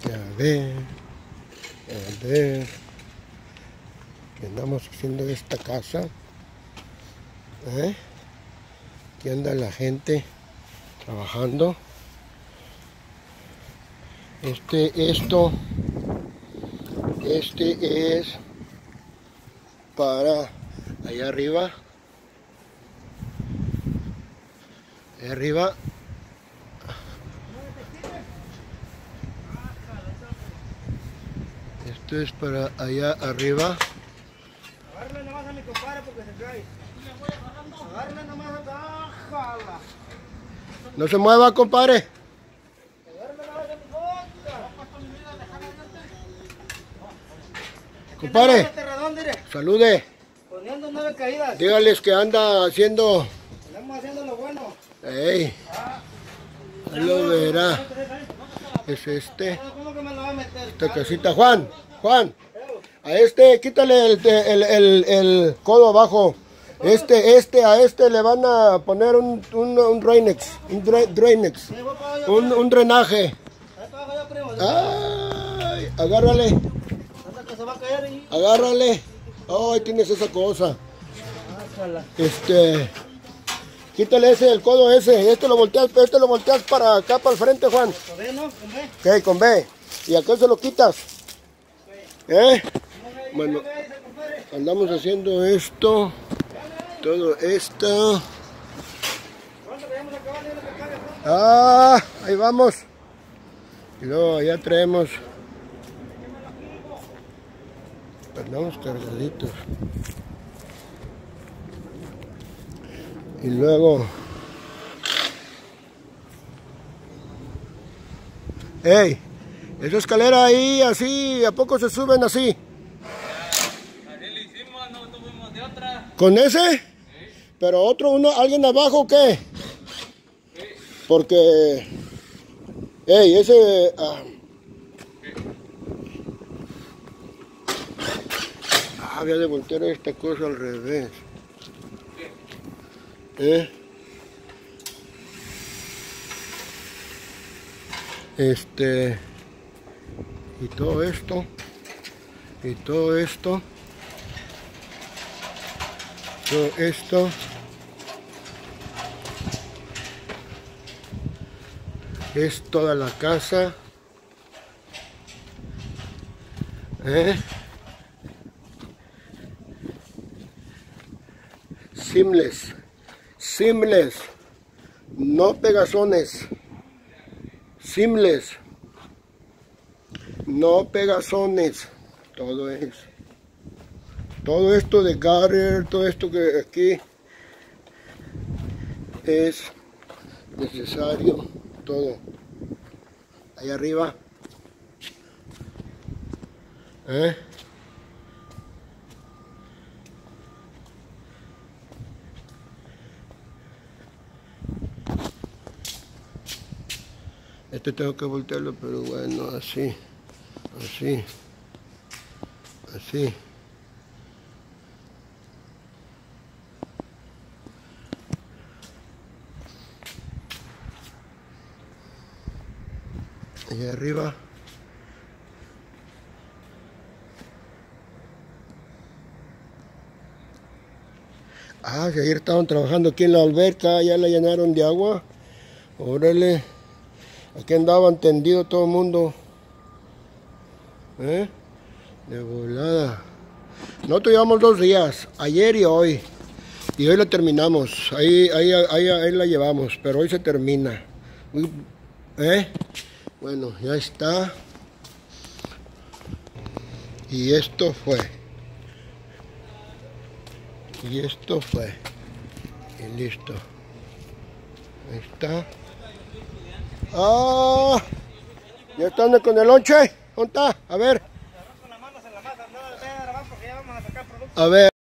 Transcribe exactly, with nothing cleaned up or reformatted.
A ver, a ver, ¿qué andamos haciendo de esta casa? ¿Eh? Aquí anda la gente trabajando. Este, esto, este es para allá arriba, allá arriba. Esto es para allá arriba. Agárrale nomás a mi compadre porque se cae. Agárrale nomás acá, jala. No se mueva, compadre. Agárrale nomás a mi boca. Compadre, salude. Poniendo nueve caídas. Dígales que anda haciendo. Estamos haciendo lo bueno. Ey, ahí lo verá. Es este. ¿Cómo que me lo va a meter? Esta casita. Juan, Juan. A este, quítale el, el, el, el codo abajo. Este, este, a este le van a poner un, un, un drainage, un dra, drainage, un, un drenaje. Ay, agárrale, agárrale. Ay, tienes esa cosa. Este, quítale ese, el codo ese. Este lo volteas, este lo volteas para acá, para el frente, Juan. ¿Con B, no? ¿Con B? Ok, con B. Y acá se lo quitas. ¿Eh? Bueno, andamos haciendo esto, todo esto. Ah, ahí vamos. Y luego ya traemos. Andamos cargaditos. Y luego. ¡Ey! Esa escalera ahí, así, ¿a poco se suben así? Así le hicimos, no tuvimos de otra. ¿Con ese? Sí. ¿Pero otro, uno, alguien abajo o qué? Sí. Porque... ¡Ey, ese... Ah, ah, había de voltear esta cosa al revés. ¿Eh? Este... Y todo esto, y todo esto, todo esto, es toda la casa, ¿eh? Seamless, seamless, no pegazones, seamless. No pegazones, todo es, todo esto de gutter, todo esto que aquí es necesario, todo, ahí arriba, ¿eh? Este tengo que voltearlo, pero bueno, así. Así, así. Allá arriba. Ah, que ayer estaban trabajando aquí en la alberca, ya la llenaron de agua. Órale. Aquí andaban tendido todo el mundo. ¿Eh? De volada. Nosotros llevamos dos días, ayer y hoy. Y hoy la terminamos. Ahí, ahí, ahí, ahí la llevamos, pero hoy se termina. ¿Eh? Bueno, ya está. Y esto fue. Y esto fue. Y listo. Ahí está. ¡Ah! ¿Ya están con el lonche? ¿Dónde está? A ver. A ver.